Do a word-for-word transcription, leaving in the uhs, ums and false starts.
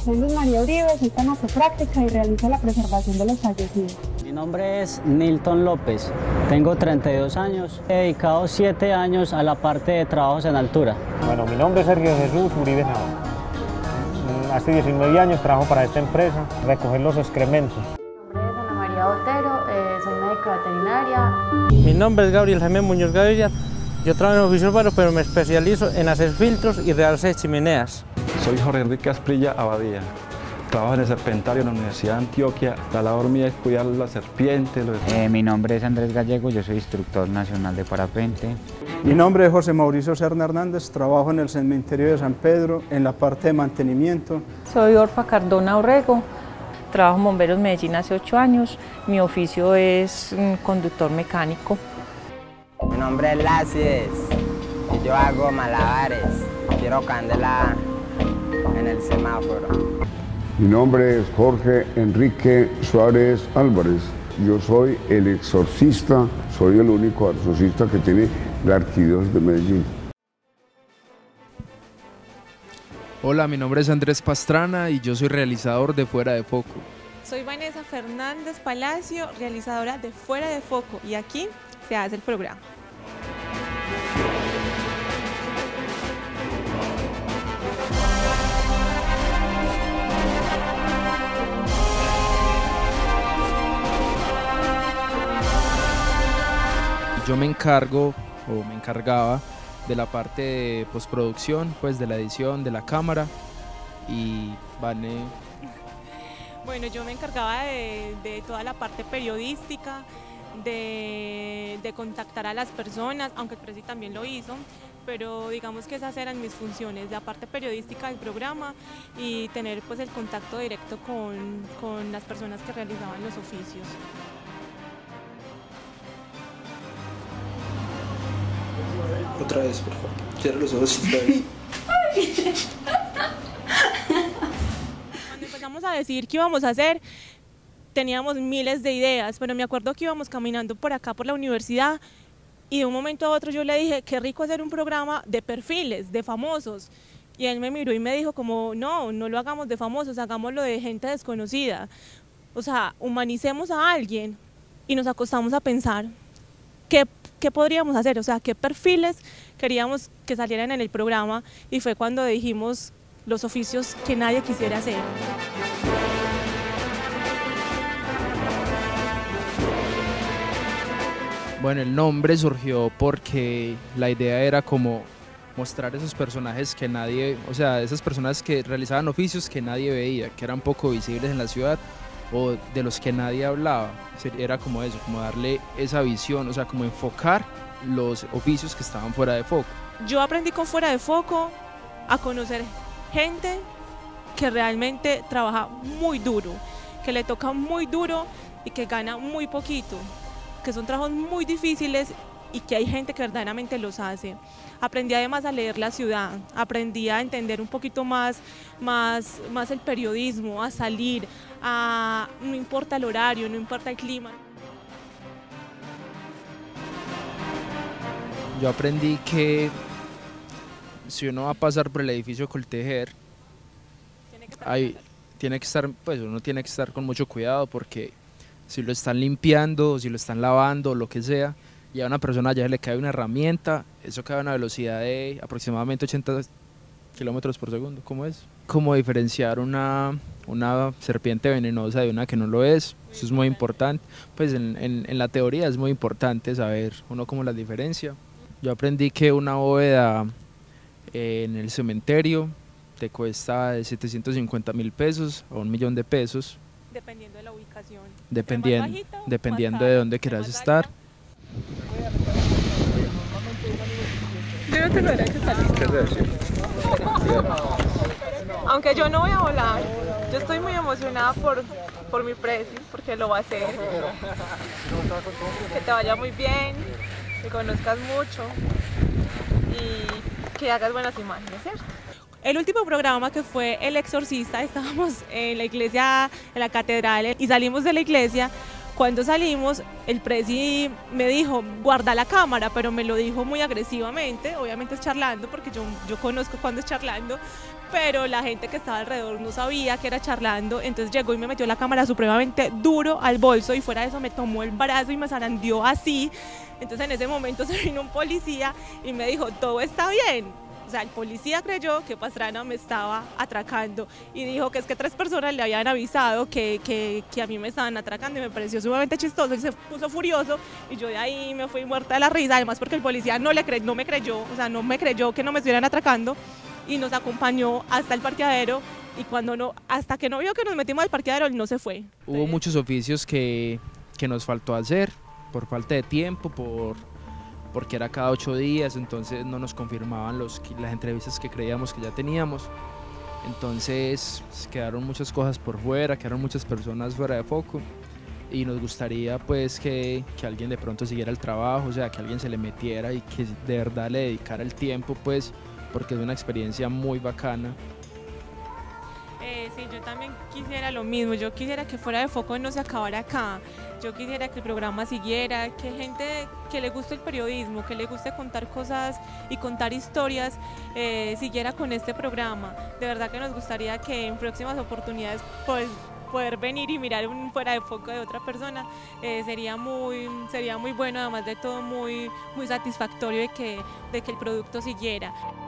Soy Luz María Uribe, soy tanatopráctica y realizo la preservación de los fallecidos. Mi nombre es Nilton López, tengo treinta y dos años, he dedicado siete años a la parte de trabajos en altura. Bueno, mi nombre es Sergio Jesús Uribe Nava. Hace diecinueve años trabajo para esta empresa, recoger los excrementos. Mi nombre es Ana María Botero, eh, soy médica veterinaria. Mi nombre es Gabriel Jaime Muñoz Gaviria, yo trabajo en oficio urbano, pero me especializo en hacer filtros y realzar chimeneas. Soy Jorge Enrique Asprilla Abadía. Trabajo en el Serpentario en la Universidad de Antioquia. La labor mía es cuidar las serpientes. Los... Eh, mi nombre es Andrés Gallego, yo soy instructor nacional de parapente. Mi nombre es José Mauricio Serna Hernández, trabajo en el cementerio de San Pedro en la parte de mantenimiento. Soy Orfa Cardona Orrego, trabajo en Bomberos Medellín hace ocho años. Mi oficio es conductor mecánico. Mi nombre es Lacies y yo hago malabares, tiro candela en el semáforo. Mi nombre es Jorge Enrique Suárez Álvarez. Yo soy el exorcista, soy el único exorcista que tiene la Arquidiócesis de Medellín. Hola, mi nombre es Andrés Pastrana y yo soy realizador de Fuera de Foco. Soy Vanessa Fernández Palacio, realizadora de Fuera de Foco, y aquí se hace el programa. Yo me encargo, o me encargaba, de la parte de postproducción, pues de la edición, de la cámara, y Vane... Bueno, yo me encargaba de, de toda la parte periodística, de, de contactar a las personas, aunque el Presi también lo hizo, pero digamos que esas eran mis funciones, la parte periodística del programa y tener pues el contacto directo con, con las personas que realizaban los oficios. Otra vez, por favor. Cierra los ojos otra vez. Cuando empezamos a decidir qué íbamos a hacer, teníamos miles de ideas, pero me acuerdo que íbamos caminando por acá, por la universidad, y de un momento a otro yo le dije, qué rico hacer un programa de perfiles, de famosos. Y él me miró y me dijo como, no, no lo hagamos de famosos, hagámoslo de gente desconocida. O sea, humanicemos a alguien. Y nos acostamos a pensar, ¿qué ¿qué podríamos hacer? O sea, ¿qué perfiles queríamos que salieran en el programa? Y fue cuando dijimos los oficios que nadie quisiera hacer. Bueno, el nombre surgió porque la idea era como mostrar esos personajes que nadie, o sea, esas personas que realizaban oficios que nadie veía, que eran poco visibles en la ciudad, o de los que nadie hablaba. Era como eso, como darle esa visión, o sea, como enfocar los oficios que estaban fuera de foco. Yo aprendí con Fuera de Foco a conocer gente que realmente trabaja muy duro, que le toca muy duro y que gana muy poquito, que son trabajos muy difíciles y que hay gente que verdaderamente los hace. Aprendí además a leer la ciudad, aprendí a entender un poquito más, más, más el periodismo, a salir, a, no importa el horario, no importa el clima. Yo aprendí que si uno va a pasar por el edificio Coltejer, tiene que estar, hay, tiene que estar pues uno tiene que estar con mucho cuidado, porque si lo están limpiando, si lo están lavando, lo que sea, y a una persona ya le cae una herramienta, eso cae a una velocidad de aproximadamente ochenta kilómetros por segundo. ¿Cómo es? ¿Cómo diferenciar una, una serpiente venenosa de una que no lo es? Eso es muy importante. Pues en, en, en la teoría es muy importante saber uno cómo las diferencia. Yo aprendí que una bóveda eh, en el cementerio te cuesta de setecientos cincuenta mil pesos a un millón de pesos. Dependiendo de la ubicación. Dependiendo, de bajito, dependiendo de dónde quieras estar. Yo no tengo derecho a salir. ¿Qué decir? Aunque yo no voy a volar, yo estoy muy emocionada por, por mi Presi, porque lo va a hacer. Que te vaya muy bien, que conozcas mucho y que hagas buenas imágenes, ¿cierto? El último programa, que fue El Exorcista, estábamos en la iglesia, en la catedral, y salimos de la iglesia Cuando salimos, el presi me dijo, guarda la cámara, pero me lo dijo muy agresivamente, obviamente es charlando, porque yo, yo conozco cuando es charlando, pero la gente que estaba alrededor no sabía que era charlando, entonces llegó y me metió la cámara supremamente duro al bolso y fuera de eso me tomó el brazo y me zarandeó así. Entonces en ese momento se vino un policía y me dijo, todo está bien. O sea, el policía creyó que Pastrana me estaba atracando y dijo que es que tres personas le habían avisado que, que, que a mí me estaban atracando y me pareció sumamente chistoso. Él se puso furioso y yo de ahí me fui muerta de la risa, además porque el policía no, le cre no me creyó, o sea, no me creyó que no me estuvieran atracando y nos acompañó hasta el parqueadero y cuando no, hasta que no vio que nos metimos al parqueadero, él no se fue. Hubo muchos oficios que, que nos faltó hacer por falta de tiempo, por... porque era cada ocho días, entonces no nos confirmaban los, las entrevistas que creíamos que ya teníamos. Entonces quedaron muchas cosas por fuera, quedaron muchas personas fuera de foco y nos gustaría pues que, que alguien de pronto siguiera el trabajo, o sea, que alguien se le metiera y que de verdad le dedicara el tiempo, pues, porque es una experiencia muy bacana. Eh, sí, yo también quisiera lo mismo, yo quisiera que fuera de foco no se acabara acá, yo quisiera que el programa siguiera, que gente que le guste el periodismo, que le guste contar cosas y contar historias, eh, siguiera con este programa. De verdad que nos gustaría que en próximas oportunidades pues, poder venir y mirar un fuera de foco de otra persona, eh, sería, muy, sería muy bueno, además de todo muy, muy satisfactorio de que, de que el producto siguiera.